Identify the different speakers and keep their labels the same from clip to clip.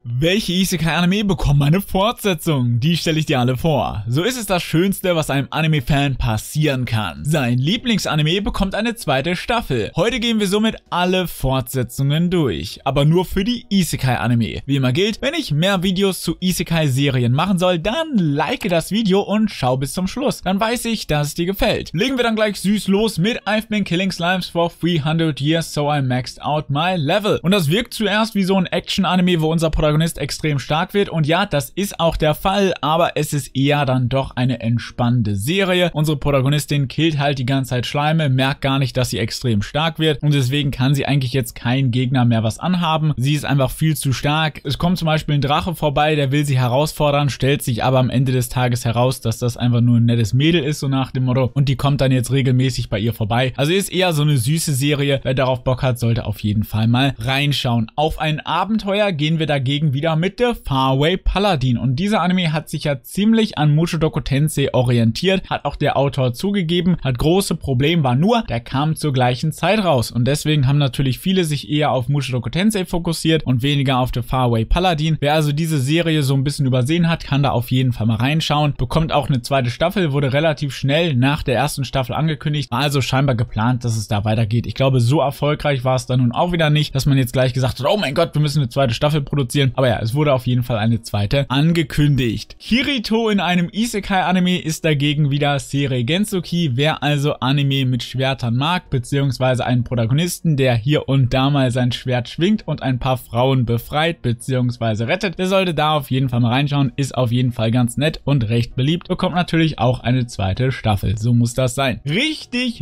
Speaker 1: Welche Isekai-Anime bekommen eine Fortsetzung? Die stelle ich dir alle vor. So ist es das Schönste, was einem Anime-Fan passieren kann. Sein Lieblingsanime bekommt eine zweite Staffel. Heute gehen wir somit alle Fortsetzungen durch. Aber nur für die Isekai-Anime. Wie immer gilt, wenn ich mehr Videos zu Isekai-Serien machen soll, dann like das Video und schau bis zum Schluss. Dann weiß ich, dass es dir gefällt. Legen wir dann gleich süß los mit I've been killing slimes for 300 years, so I maxed out my level. Und das wirkt zuerst wie so ein Action-Anime, wo unser Protagonist extrem stark wird, und ja, das ist auch der Fall, aber es ist eher dann doch eine entspannende Serie. Unsere Protagonistin killt halt die ganze Zeit Schleime, merkt gar nicht, dass sie extrem stark wird, und deswegen kann sie eigentlich jetzt kein Gegner mehr was anhaben. Sie ist einfach viel zu stark. Es kommt zum Beispiel ein Drache vorbei, der will sie herausfordern, stellt sich aber am Ende des Tages heraus, dass das einfach nur ein nettes Mädel ist, so nach dem Motto, und die kommt dann jetzt regelmäßig bei ihr vorbei. Also ist eher so eine süße Serie. Wer darauf Bock hat, sollte auf jeden Fall mal reinschauen. Auf ein Abenteuer gehen wir dagegen wieder mit der Faraway Paladin, und dieser Anime hat sich ja ziemlich an Mushoku Tensei orientiert, hat auch der Autor zugegeben, hat große Probleme, war nur, der kam zur gleichen Zeit raus, und deswegen haben natürlich viele sich eher auf Mushoku Tensei fokussiert und weniger auf der Faraway Paladin. Wer also diese Serie so ein bisschen übersehen hat, kann da auf jeden Fall mal reinschauen, bekommt auch eine zweite Staffel, wurde relativ schnell nach der ersten Staffel angekündigt, war also scheinbar geplant, dass es da weitergeht. Ich glaube, so erfolgreich war es dann nun auch wieder nicht, dass man jetzt gleich gesagt hat, oh mein Gott, wir müssen eine zweite Staffel produzieren. Aber ja, es wurde auf jeden Fall eine zweite angekündigt. Kirito in einem Isekai-Anime ist dagegen wieder Seirei Gensuki. Wer also Anime mit Schwertern mag, beziehungsweise einen Protagonisten, der hier und da mal sein Schwert schwingt und ein paar Frauen befreit, beziehungsweise rettet, der sollte da auf jeden Fall mal reinschauen. Ist auf jeden Fall ganz nett und recht beliebt. Bekommt natürlich auch eine zweite Staffel. So muss das sein. Richtig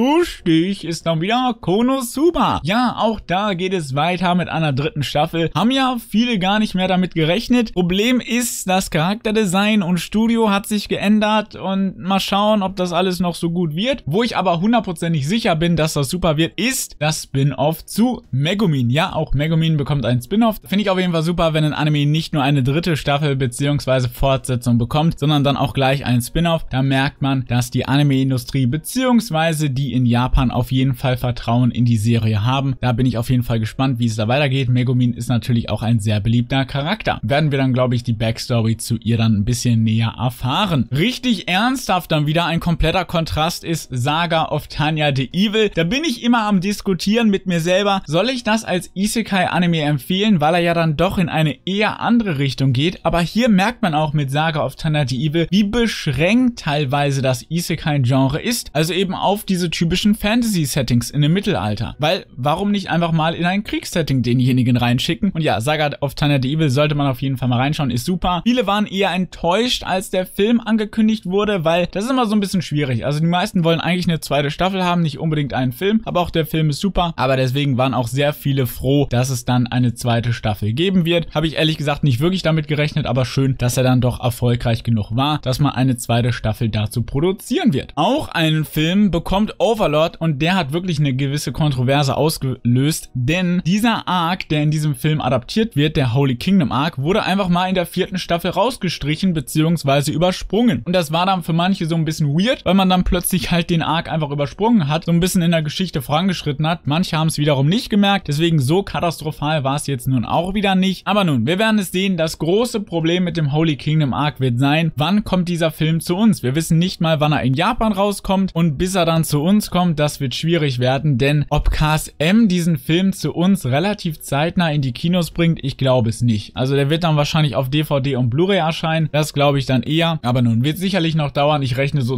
Speaker 1: lustig ist dann wieder Konosuba. Ja, auch da geht es weiter mit einer dritten Staffel. Haben ja viele gar nicht mehr damit gerechnet. Problem ist, das Charakterdesign und Studio hat sich geändert, und mal schauen, ob das alles noch so gut wird. Wo ich aber hundertprozentig sicher bin, dass das super wird, ist das Spin-off zu Megumin. Ja, auch Megumin bekommt ein Spin-off. Finde ich auf jeden Fall super, wenn ein Anime nicht nur eine dritte Staffel bzw. Fortsetzung bekommt, sondern dann auch gleich ein Spin-off. Da merkt man, dass die Anime-Industrie bzw. die in Japan auf jeden Fall Vertrauen in die Serie haben. Da bin ich auf jeden Fall gespannt, wie es da weitergeht. Megumin ist natürlich auch ein sehr beliebter Charakter. Werden wir dann, glaube ich, die Backstory zu ihr dann ein bisschen näher erfahren. Richtig ernsthaft dann wieder ein kompletter Kontrast ist Saga of Tanya the Evil. Da bin ich immer am Diskutieren mit mir selber, soll ich das als Isekai-Anime empfehlen, weil er ja dann doch in eine eher andere Richtung geht. Aber hier merkt man auch mit Saga of Tanya the Evil, wie beschränkt teilweise das Isekai-Genre ist. Also eben auf diese typischen Fantasy-Settings in dem Mittelalter. Weil, warum nicht einfach mal in ein Kriegssetting denjenigen reinschicken? Und ja, Saga of Tanya the Evil sollte man auf jeden Fall mal reinschauen, ist super. Viele waren eher enttäuscht, als der Film angekündigt wurde, weil das ist immer so ein bisschen schwierig. Also die meisten wollen eigentlich eine zweite Staffel haben, nicht unbedingt einen Film, aber auch der Film ist super. Aber deswegen waren auch sehr viele froh, dass es dann eine zweite Staffel geben wird. Habe ich ehrlich gesagt nicht wirklich damit gerechnet, aber schön, dass er dann doch erfolgreich genug war, dass man eine zweite Staffel dazu produzieren wird. Auch einen Film bekommt Overlord, und der hat wirklich eine gewisse Kontroverse ausgelöst, denn dieser Arc, der in diesem Film adaptiert wird, der Holy Kingdom Arc, wurde einfach mal in der 4. Staffel rausgestrichen bzw. übersprungen. Und das war dann für manche so ein bisschen weird, weil man dann plötzlich halt den Arc einfach übersprungen hat, so ein bisschen in der Geschichte vorangeschritten hat. Manche haben es wiederum nicht gemerkt, deswegen so katastrophal war es jetzt nun auch wieder nicht. Aber nun, wir werden es sehen, das große Problem mit dem Holy Kingdom Arc wird sein, wann kommt dieser Film zu uns? Wir wissen nicht mal, wann er in Japan rauskommt, und bis er dann zu uns kommt, das wird schwierig werden, denn ob KSM diesen Film zu uns relativ zeitnah in die Kinos bringt, ich glaube es nicht. Also der wird dann wahrscheinlich auf DVD und Blu-ray erscheinen, das glaube ich dann eher, aber nun, wird sicherlich noch dauern, ich rechne so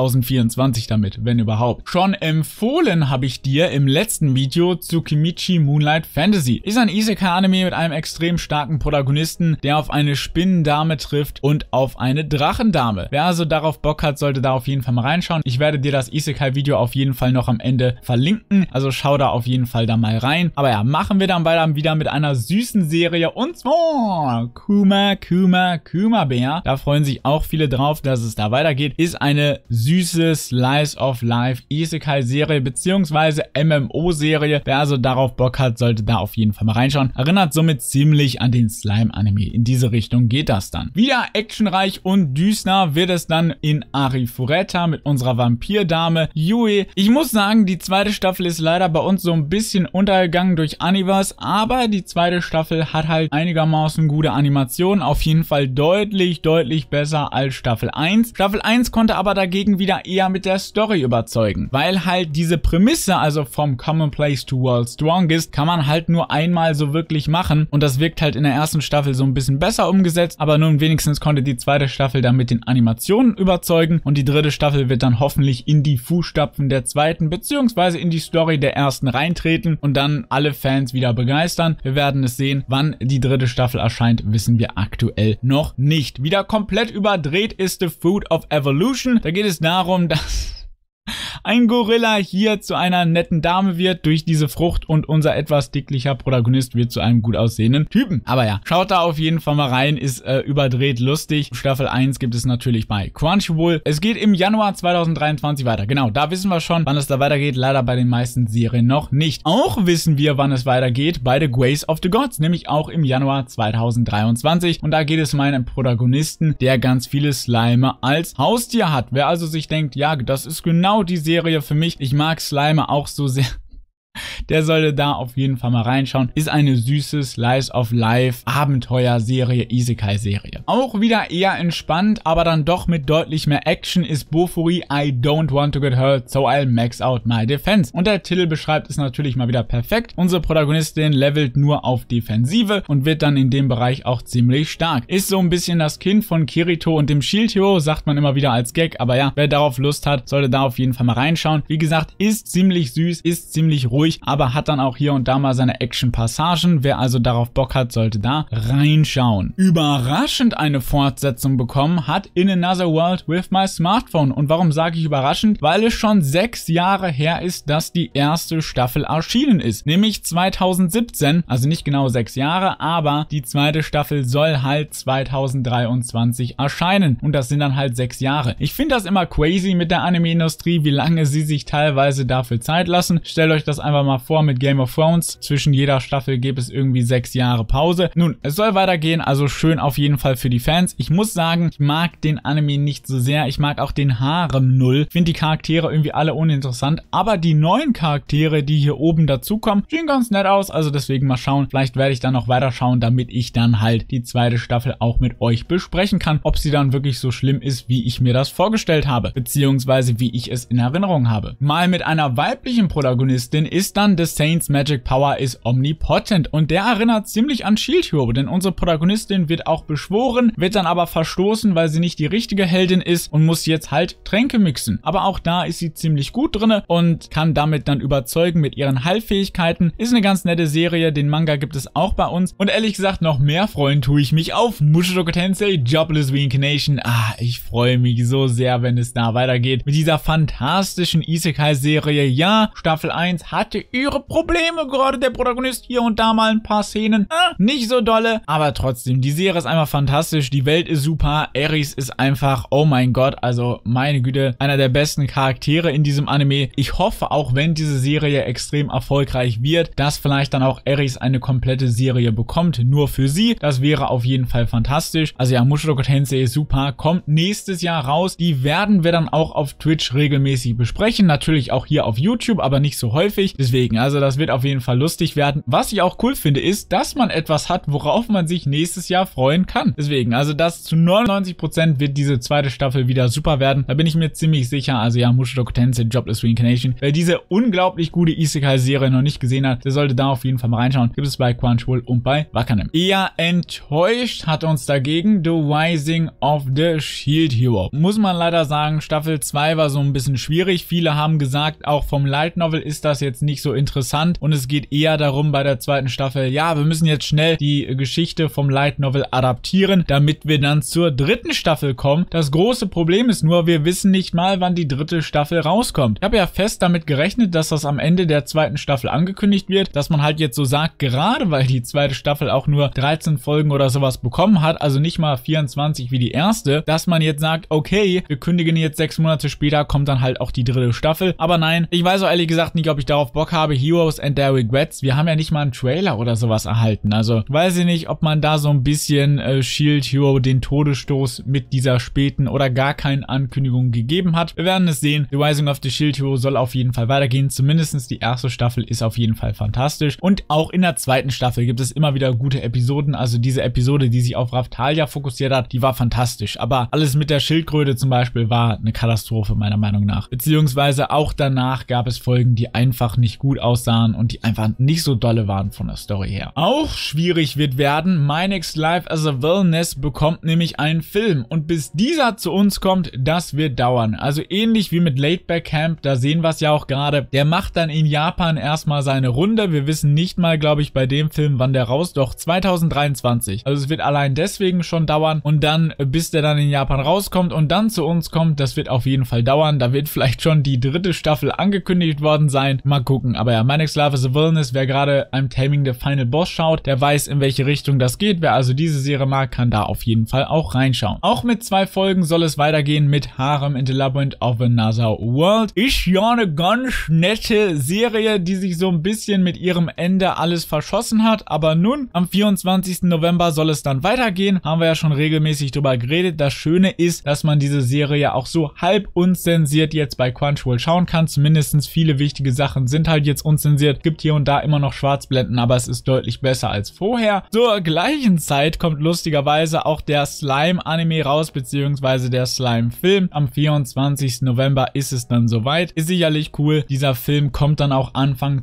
Speaker 1: 2024 damit, wenn überhaupt. Schon empfohlen habe ich dir im letzten Video Tsukimichi Moonlight Fantasy. Ist ein Isekai-Anime mit einem extrem starken Protagonisten, der auf eine Spinnendame trifft und auf eine Drachendame. Wer also darauf Bock hat, sollte da auf jeden Fall mal reinschauen. Ich werde dir das Isekai-Video auf jeden Fall noch am Ende verlinken, also schau da auf jeden Fall da mal rein. Aber ja, machen wir dann weiter wieder mit einer süßen Serie, und zwar Kuma Bär. Da freuen sich auch viele drauf, dass es da weitergeht. Ist eine süße Slice of Life Isekai-Serie bzw. MMO-Serie. Wer also darauf Bock hat, sollte da auf jeden Fall mal reinschauen. Erinnert somit ziemlich an den Slime-Anime. In diese Richtung geht das dann. Wieder actionreich und düster wird es dann in Arifureta mit unserer Vampirdame Yui. Ich muss sagen, die zweite Staffel ist leider bei uns so ein bisschen untergegangen durch Universe, aber die zweite Staffel hat halt halt einigermaßen gute Animationen, auf jeden Fall deutlich besser als Staffel 1. Staffel 1 konnte aber dagegen wieder eher mit der Story überzeugen, weil halt diese Prämisse, also vom Commonplace to World's Strongest, kann man halt nur einmal so wirklich machen und das wirkt halt in der ersten Staffel so ein bisschen besser umgesetzt, aber nun wenigstens konnte die zweite Staffel dann mit den Animationen überzeugen und die dritte Staffel wird dann hoffentlich in die Fußstapfen der zweiten beziehungsweise in die Story der ersten reintreten und dann alle Fans wieder begeistern. Wir werden es sehen. Wann die dritte Staffel erscheint, wissen wir aktuell noch nicht. Wieder komplett überdreht ist The Fruit of Evolution. Da geht es darum, dass ein Gorilla hier zu einer netten Dame wird durch diese Frucht und unser etwas dicklicher Protagonist wird zu einem gut aussehenden Typen. Aber ja, schaut da auf jeden Fall mal rein, ist überdreht lustig. Staffel 1 gibt es natürlich bei Crunchyroll. Es geht im Januar 2023 weiter. Genau, da wissen wir schon, wann es da weitergeht. Leider bei den meisten Serien noch nicht. Auch wissen wir, wann es weitergeht bei The Grace of the Gods, nämlich auch im Januar 2023. Und da geht es um einen Protagonisten, der ganz viele Slime als Haustier hat. Wer also sich denkt, ja, das ist genau die Serie für mich. Ich mag Slime auch so sehr. Der sollte da auf jeden Fall mal reinschauen. Ist eine süße Slice of Life Abenteuerserie, Isekai-Serie. Auch wieder eher entspannt, aber dann doch mit deutlich mehr Action ist Bofuri I Don't Want to Get Hurt, so I'll Max Out My Defense. Und der Titel beschreibt es natürlich mal wieder perfekt. Unsere Protagonistin levelt nur auf Defensive und wird dann in dem Bereich auch ziemlich stark. Ist so ein bisschen das Kind von Kirito und dem Shield Hero, sagt man immer wieder als Gag, aber ja, wer darauf Lust hat, sollte da auf jeden Fall mal reinschauen. Wie gesagt, ist ziemlich süß, ist ziemlich ruhig, aber hat dann auch hier und da mal seine Action-Passagen. Wer also darauf Bock hat, sollte da reinschauen. Überraschend eine Fortsetzung bekommen hat In Another World with My Smartphone. Und warum sage ich überraschend? Weil es schon 6 Jahre her ist, dass die erste Staffel erschienen ist. Nämlich 2017, also nicht genau 6 Jahre, aber die zweite Staffel soll halt 2023 erscheinen. Und das sind dann halt 6 Jahre. Ich finde das immer crazy mit der Anime-Industrie, wie lange sie sich teilweise dafür Zeit lassen. Stellt euch das einfach mal vor mit Game of Thrones. Zwischen jeder Staffel gibt es irgendwie 6 Jahre Pause. Nun, es soll weitergehen, also schön auf jeden Fall für die Fans. Ich muss sagen, ich mag den Anime nicht so sehr. Ich mag auch den Harem null. Ich finde die Charaktere irgendwie alle uninteressant, aber die neuen Charaktere, die hier oben dazukommen, sehen ganz nett aus. Also deswegen mal schauen. Vielleicht werde ich dann noch weiterschauen, damit ich dann halt die zweite Staffel auch mit euch besprechen kann, ob sie dann wirklich so schlimm ist, wie ich mir das vorgestellt habe, beziehungsweise wie ich es in Erinnerung habe. Mal mit einer weiblichen Protagonistin ist dann The Saint's Magic Power is Omnipotent und der erinnert ziemlich an Shield Hero, denn unsere Protagonistin wird auch beschworen, wird dann aber verstoßen, weil sie nicht die richtige Heldin ist und muss jetzt halt Tränke mixen. Aber auch da ist sie ziemlich gut drinne und kann damit dann überzeugen mit ihren Heilfähigkeiten. Ist eine ganz nette Serie, den Manga gibt es auch bei uns und ehrlich gesagt noch mehr freuen tue ich mich auf Mushoku Tensei Jobless Reincarnation. Ich freue mich so sehr, wenn es da weitergeht mit dieser fantastischen Isekai-Serie. Ja, Staffel 1 hatte ihre Probleme, gerade der Protagonist hier und da mal ein paar Szenen, nicht so dolle, aber trotzdem, die Serie ist einfach fantastisch, die Welt ist super, Eris ist einfach, oh mein Gott, also meine Güte, einer der besten Charaktere in diesem Anime. Ich hoffe auch, wenn diese Serie extrem erfolgreich wird, dass vielleicht dann auch Eris eine komplette Serie bekommt, nur für sie, das wäre auf jeden Fall fantastisch. Also ja, Mushoku Tensei ist super, kommt nächstes Jahr raus, die werden wir dann auch auf Twitch regelmäßig besprechen, natürlich auch hier auf YouTube, aber nicht so häufig, deswegen, also das wird auf jeden Fall lustig werden. Was ich auch cool finde, ist, dass man etwas hat, worauf man sich nächstes Jahr freuen kann. Deswegen, also das zu 99% wird diese zweite Staffel wieder super werden. Da bin ich mir ziemlich sicher. Also ja, Mushoku Tensei Jobless Reincarnation. Wer diese unglaublich gute Isekai-Serie noch nicht gesehen hat, der sollte da auf jeden Fall mal reinschauen. Gibt es bei Crunchyroll und bei Wakanim. Eher enttäuscht hat uns dagegen The Rising of the Shield Hero. Muss man leider sagen, Staffel 2 war so ein bisschen schwierig. Viele haben gesagt, auch vom Light Novel ist das jetzt nicht so interessant und es geht eher darum bei der zweiten Staffel, ja, wir müssen jetzt schnell die Geschichte vom Light Novel adaptieren, damit wir dann zur dritten Staffel kommen. Das große Problem ist nur, wir wissen nicht mal, wann die dritte Staffel rauskommt. Ich habe ja fest damit gerechnet, dass das am Ende der zweiten Staffel angekündigt wird, dass man halt jetzt so sagt, gerade weil die zweite Staffel auch nur 13 Folgen oder sowas bekommen hat, also nicht mal 24 wie die erste, dass man jetzt sagt, okay, wir kündigen jetzt 6 Monate später, kommt dann halt auch die dritte Staffel. Aber nein, ich weiß auch ehrlich gesagt nicht, ob ich darauf Bock habe. Heroes and Their Regrets, wir haben ja nicht mal einen Trailer oder sowas erhalten. Also weiß ich nicht, ob man da so ein bisschen Shield Shield Hero den Todesstoß mit dieser späten oder gar keinen Ankündigung gegeben hat. Wir werden es sehen. The Rising of the Shield Hero soll auf jeden Fall weitergehen. Zumindest die erste Staffel ist auf jeden Fall fantastisch. Und auch in der zweiten Staffel gibt es immer wieder gute Episoden. Also diese Episode, die sich auf Raftalia fokussiert hat, die war fantastisch. Aber alles mit der Schildkröte zum Beispiel war eine Katastrophe meiner Meinung nach. Beziehungsweise auch danach gab es Folgen, die einfach nicht gut aussahen und die einfach nicht so dolle waren von der Story her. Auch schwierig wird werden, My Next Life as a Wellness bekommt nämlich einen Film. Und bis dieser zu uns kommt, das wird dauern. Also ähnlich wie mit Laidback Camp, da sehen wir es ja auch gerade. Der macht dann in Japan erstmal seine Runde. Wir wissen nicht mal, glaube ich, bei dem Film, wann der raus, doch 2023. Also es wird allein deswegen schon dauern und dann, bis der dann in Japan rauskommt und dann zu uns kommt, das wird auf jeden Fall dauern. Da wird vielleicht schon die dritte Staffel angekündigt worden sein. Mal gucken. Aber ja, My Next Life is a Wellness, wer gerade I'm Taming the Final Boss schaut, der weiß, in welche Richtung das geht. Wer also diese Serie mag, kann da auf jeden Fall auch reinschauen. Auch mit 2 Folgen soll es weitergehen mit Harem in the Labyrinth of Another World. Ist ja eine ganz nette Serie, die sich so ein bisschen mit ihrem Ende alles verschossen hat. Aber nun, am 24. November soll es dann weitergehen. Haben wir ja schon regelmäßig drüber geredet. Das Schöne ist, dass man diese Serie ja auch so halb unzensiert jetzt bei Crunchyroll schauen kann. Zumindest viele wichtige Sachen sind halt jetzt unzensiert. Gibt hier und da immer noch Schwarzblenden, aber es ist deutlich besser als vorher. Zur gleichen Zeit kommt lustigerweise auch der Slime-Anime raus, beziehungsweise der Slime-Film. Am 24. November ist es dann soweit. Ist sicherlich cool. Dieser Film kommt dann auch Anfang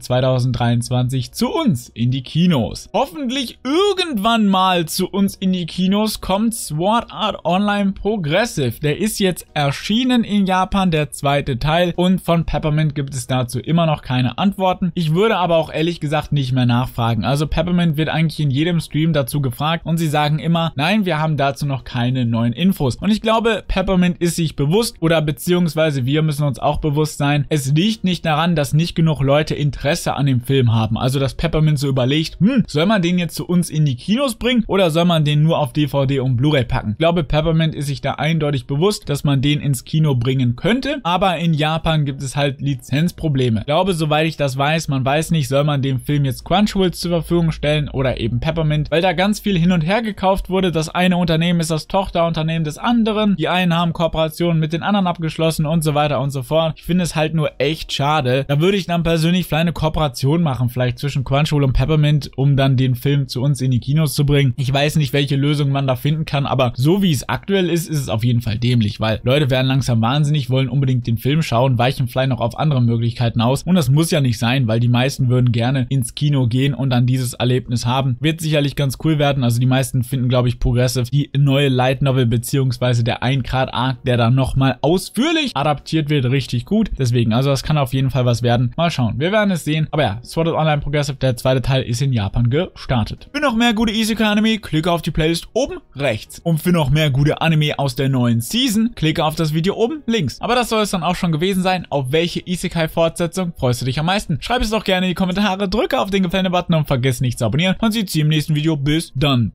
Speaker 1: 2023 zu uns in die Kinos. Hoffentlich irgendwann mal zu uns in die Kinos kommt Sword Art Online Progressive. Der ist jetzt erschienen in Japan, der zweite Teil, und von Peppermint gibt es dazu immer noch keine Antworten. Ich würde aber auch ehrlich gesagt nicht mehr nachfragen. Also Peppermint wird eigentlich in jedem Stream dazu gefragt und sie sagen immer, nein, wir haben dazu noch keine neuen Infos. Und ich glaube, Peppermint ist sich bewusst, oder beziehungsweise wir müssen uns auch bewusst sein, es liegt nicht daran, dass nicht genug Leute Interesse an dem Film haben. Also dass Peppermint so überlegt, soll man den jetzt zu uns in die Kinos bringen oder soll man den nur auf DVD und Blu-ray packen? Ich glaube, Peppermint ist sich da eindeutig bewusst, dass man den ins Kino bringen könnte, aber in Japan gibt es halt Lizenzprobleme. Ich glaube, soweit ich das weiß, man weiß nicht, soll man den Film jetzt Crunchyroll zur Verfügung stellen oder eben Peppermint, weil da ganz viel hin und her gekauft wurde. Das eine Unternehmen ist das Tochterunternehmen des anderen, die einen haben Kooperationen mit den anderen abgeschlossen und so weiter und so fort. Ich finde es halt nur echt schade. Da würde ich dann persönlich vielleicht eine Kooperation machen, vielleicht zwischen Crunchyroll und Peppermint, um dann den Film zu uns in die Kinos zu bringen. Ich weiß nicht, welche Lösung man da finden kann, aber so wie es aktuell ist, ist es auf jeden Fall dämlich, weil Leute werden langsam wahnsinnig, wollen unbedingt den Film schauen, weichen vielleicht noch auf andere Möglichkeiten aus und das muss ja nicht sein, weil die meisten würden gerne ins Kino gehen und dann dieses Erlebnis haben. Wird sicherlich ganz cool werden, also die meisten finden, glaube ich, Progressive, die neue Light Novel beziehungsweise der 1 Grad Arc, der dann nochmal ausführlich adaptiert wird, richtig gut. Deswegen, also das kann auf jeden Fall was werden. Mal schauen, wir werden es sehen. Aber ja, Sword Art Online Progressive, der zweite Teil, ist in Japan gestartet. Für noch mehr gute Isekai-Anime, klicke auf die Playlist oben rechts. Und für noch mehr gute Anime aus der neuen Season, klicke auf das Video oben links. Aber das soll es dann auch schon gewesen sein. Auf welche Isekai-Fortsetzung freust du dich am meisten? Schreib es doch gerne in die Kommentare, drücke auf den Gefällt-mir-Button und vergiss nicht zu abonnieren. Man sieht sich im nächsten Video. Bis dann.